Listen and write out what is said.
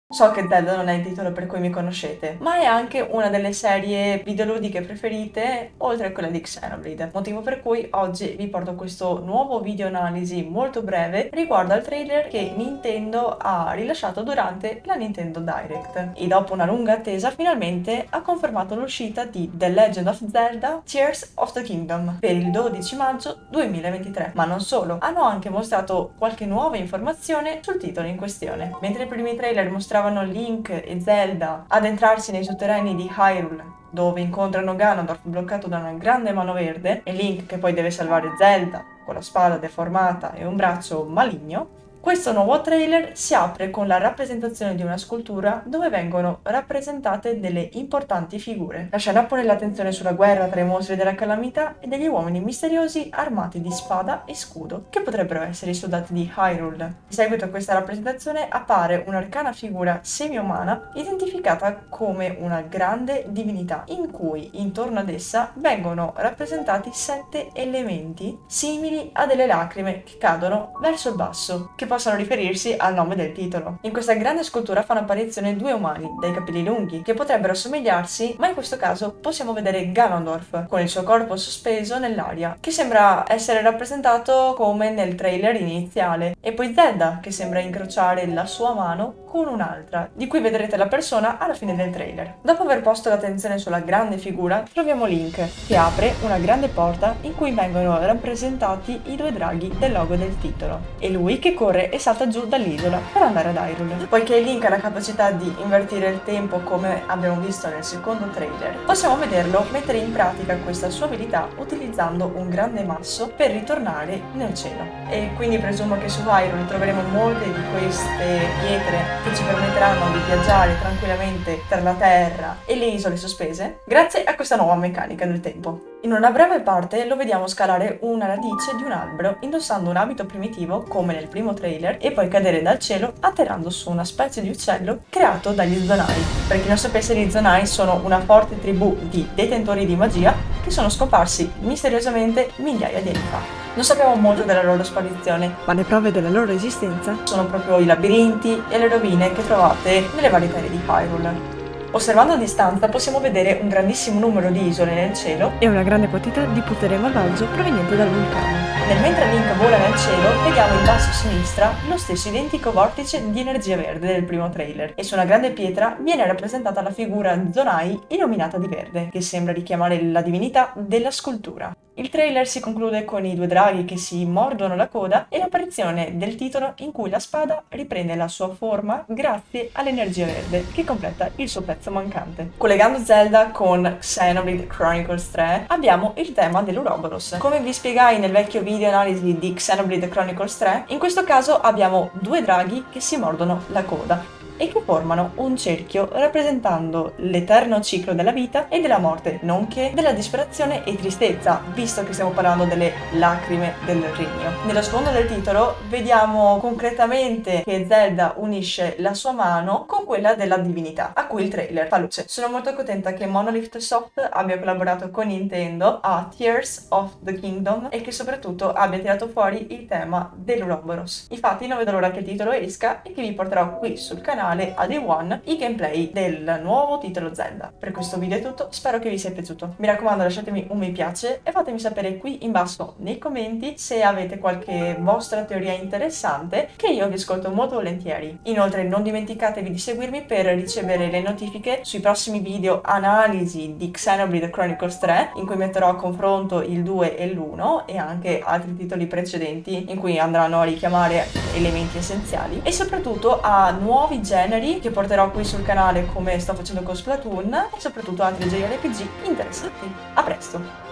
So che Zelda non è il titolo per cui mi conoscete, ma è anche una delle serie videoludiche preferite, oltre a quella di Xenoblade, motivo per cui oggi vi porto questo nuovo video analisi molto breve riguardo al trailer che Nintendo ha rilasciato durante la Nintendo Direct. E dopo una lunga attesa finalmente ha confermato l'uscita di The Legend of Zelda Tears of the Kingdom per il 12 maggio 2023. Ma non solo, hanno anche mostrato qualche nuova informazione sul titolo in questione. Mentre i primi trailer mostravano Link e Zelda addentrarsi nei sotterranei di Hyrule, dove incontrano Ganondorf bloccato da una grande mano verde, e Link che poi deve salvare Zelda con la spada deformata e un braccio maligno, questo nuovo trailer si apre con la rappresentazione di una scultura dove vengono rappresentate delle importanti figure. La scena pone l'attenzione sulla guerra tra i mostri della calamità e degli uomini misteriosi armati di spada e scudo, che potrebbero essere i soldati di Hyrule. In seguito a questa rappresentazione appare un'arcana figura semi-umana identificata come una grande divinità, in cui intorno ad essa vengono rappresentati 7 elementi simili a delle lacrime che cadono verso il basso, che possono riferirsi al nome del titolo. In questa grande scultura fanno apparizione 2 umani dai capelli lunghi che potrebbero somigliarsi, ma in questo caso possiamo vedere Ganondorf con il suo corpo sospeso nell'aria, che sembra essere rappresentato come nel trailer iniziale, e poi Zelda che sembra incrociare la sua mano con un'altra, di cui vedrete la persona alla fine del trailer. Dopo aver posto l'attenzione sulla grande figura, troviamo Link che apre una grande porta in cui vengono rappresentati i 2 draghi del logo del titolo, e lui che corre e salta giù dall'isola per andare ad Hyrule. Poiché Link ha la capacità di invertire il tempo come abbiamo visto nel secondo trailer, possiamo vederlo mettere in pratica questa sua abilità utilizzando un grande masso per ritornare nel cielo. E quindi presumo che su Hyrule troveremo molte di queste pietre che ci permetteranno di viaggiare tranquillamente tra la Terra e le isole sospese grazie a questa nuova meccanica del tempo. In una breve parte lo vediamo scalare una radice di un albero indossando un abito primitivo come nel primo trailer e poi cadere dal cielo atterrando su una specie di uccello creato dagli Zonai. Per chi non sapesse, gli Zonai sono una forte tribù di detentori di magia che sono scomparsi misteriosamente migliaia di anni fa. Non sappiamo molto della loro sparizione, ma le prove della loro esistenza sono proprio i labirinti e le rovine che trovate nelle varie terre di Hyrule. Osservando a distanza possiamo vedere un grandissimo numero di isole nel cielo e una grande quantità di potere malvagio proveniente dal vulcano. Mentre Link vola nel cielo, vediamo in basso a sinistra lo stesso identico vortice di energia verde del primo trailer, e su una grande pietra viene rappresentata la figura Zonai illuminata di verde, che sembra richiamare la divinità della scultura. Il trailer si conclude con i 2 draghi che si mordono la coda e l'apparizione del titolo in cui la spada riprende la sua forma grazie all'energia verde che completa il suo pezzo mancante. Collegando Zelda con Xenoblade Chronicles 3 abbiamo il tema dell'Ouroboros. Come vi spiegai nel vecchio video analisi di Xenoblade Chronicles 3, in questo caso abbiamo 2 draghi che si mordono la coda e che formano un cerchio rappresentando l'eterno ciclo della vita e della morte, nonché della disperazione e tristezza, visto che stiamo parlando delle lacrime del regno. Nello sfondo del titolo vediamo concretamente che Zelda unisce la sua mano con quella della divinità, a cui il trailer fa luce. Sono molto contenta che Monolith Soft abbia collaborato con Nintendo a Tears of the Kingdom e che soprattutto abbia tirato fuori il tema dell'Ouroboros. Infatti non vedo l'ora che il titolo esca e che vi porterò qui sul canale a Day One i gameplay del nuovo titolo Zelda. Per questo video è tutto, spero che vi sia piaciuto. Mi raccomando, lasciatemi un mi piace e fatemi sapere qui in basso nei commenti se avete qualche vostra teoria interessante, che io vi ascolto molto volentieri. Inoltre non dimenticatevi di seguirmi per ricevere le notifiche sui prossimi video analisi di Xenoblade Chronicles 3, in cui metterò a confronto il 2 e l'1 e anche altri titoli precedenti in cui andranno a richiamare elementi essenziali, e soprattutto a nuovi generi che porterò qui sul canale come sto facendo con Splatoon, e soprattutto altri JRPG interessanti. A presto!